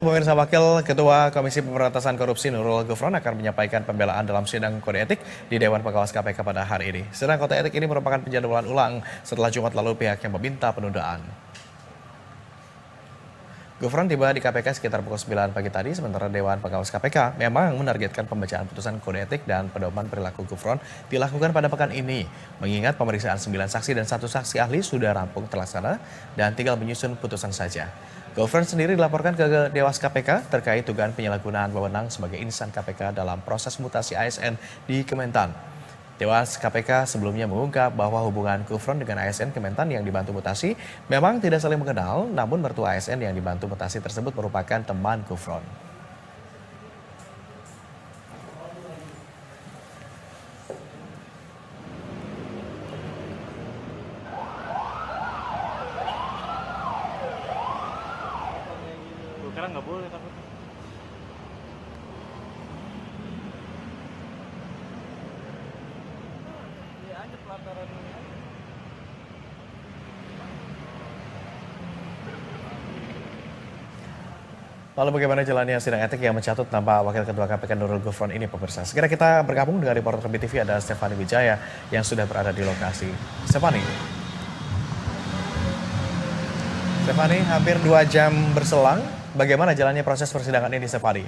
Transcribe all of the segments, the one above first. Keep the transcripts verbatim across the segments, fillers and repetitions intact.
Pemirsa, Wakil Ketua Komisi Pemberantasan Korupsi Nurul Gufron akan menyampaikan pembelaan dalam sidang kode etik di Dewan Pengawas K P K pada hari ini. Sidang kode etik ini merupakan penjadwalan ulang setelah Jumat lalu pihaknya meminta penundaan. Gufron tiba di K P K sekitar pukul sembilan pagi tadi, sementara Dewan Pengawas K P K memang menargetkan pembacaan putusan kode etik dan pedoman perilaku Gufron dilakukan pada pekan ini. Mengingat pemeriksaan sembilan saksi dan satu saksi ahli sudah rampung terlaksana dan tinggal menyusun putusan saja. Gufron sendiri dilaporkan ke Dewas K P K terkait dugaan penyalahgunaan wewenang sebagai insan K P K dalam proses mutasi A S N di Kementan. Dewas K P K sebelumnya mengungkap bahwa hubungan Gufron dengan A S N Kementan yang dibantu mutasi memang tidak saling mengenal, namun mertua A S N yang dibantu mutasi tersebut merupakan teman Gufron. Sekarang nggak boleh takut. Dia aja pelataran ini. Lalu bagaimana jalannya sidang etik yang mencatut nama Wakil Ketua K P K Nurul Gufron ini, pemirsa? Segera kita bergabung dengan reporter B T V, ada Stefani Wijaya yang sudah berada di lokasi. Stefani. Stefani, hampir dua jam berselang. Bagaimana jalannya proses persidangan ini, Stefani?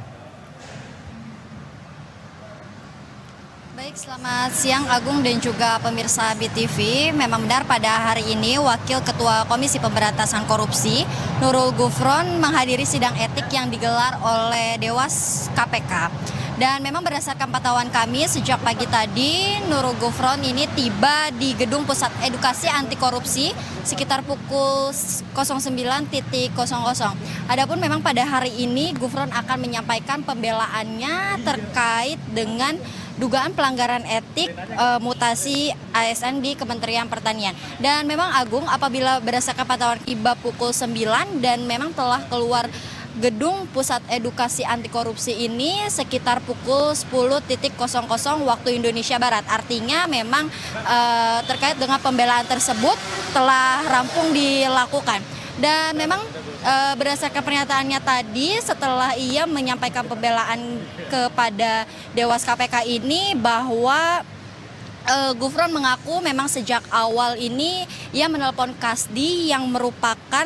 Baik, selamat siang Agung dan juga pemirsa B T V. Memang benar pada hari ini Wakil Ketua Komisi Pemberantasan Korupsi Nurul Gufron menghadiri sidang etik yang digelar oleh Dewas K P K. Dan memang berdasarkan pantauan kami sejak pagi tadi, Nurul Gufron ini tiba di Gedung Pusat Edukasi Anti Korupsi sekitar pukul sembilan nol nol. Adapun memang pada hari ini Gufron akan menyampaikan pembelaannya terkait dengan dugaan pelanggaran etik e, mutasi A S N di Kementerian Pertanian. Dan memang Agung, apabila berdasarkan pantauan tiba pukul sembilan dan memang telah keluar Gedung Pusat Edukasi Anti Korupsi ini sekitar pukul sepuluh nol nol waktu Indonesia Barat. Artinya memang e, terkait dengan pembelaan tersebut telah rampung dilakukan. Dan memang e, berdasarkan pernyataannya tadi setelah ia menyampaikan pembelaan kepada Dewas K P K ini bahwa e, Gufron mengaku memang sejak awal ini ia menelpon Kasdi yang merupakan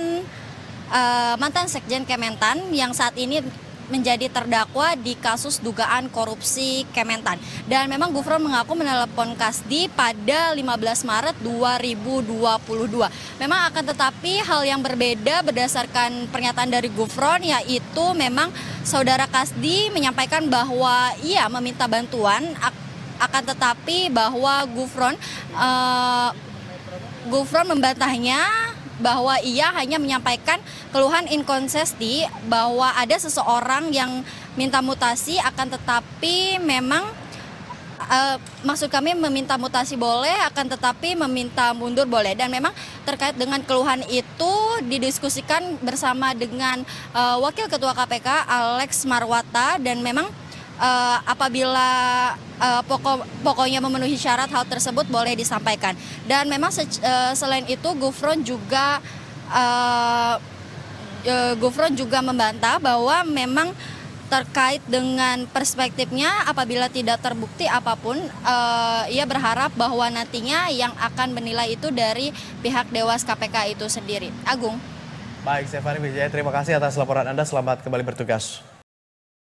Uh, mantan Sekjen Kementan yang saat ini menjadi terdakwa di kasus dugaan korupsi Kementan. Dan memang Gufron mengaku menelepon Kasdi pada lima belas Maret dua ribu dua puluh dua. Memang akan tetapi hal yang berbeda berdasarkan pernyataan dari Gufron, yaitu memang saudara Kasdi menyampaikan bahwa ia meminta bantuan, akan tetapi bahwa Gufron uh, Gufron membantahnya bahwa ia hanya menyampaikan keluhan inkonsistensi bahwa ada seseorang yang minta mutasi, akan tetapi memang uh, maksud kami meminta mutasi boleh, akan tetapi meminta mundur boleh. Dan memang terkait dengan keluhan itu didiskusikan bersama dengan uh, Wakil Ketua K P K Alex Marwata, dan memang uh, apabila uh, pokok, pokoknya memenuhi syarat hal tersebut boleh disampaikan. Dan memang se uh, selain itu Gufron juga uh, uh, Gufron juga membantah bahwa memang terkait dengan perspektifnya apabila tidak terbukti apapun, uh, ia berharap bahwa nantinya yang akan menilai itu dari pihak Dewas K P K itu sendiri. Agung. Baik, Stefani Wijaya, terima kasih atas laporan Anda. Selamat kembali bertugas.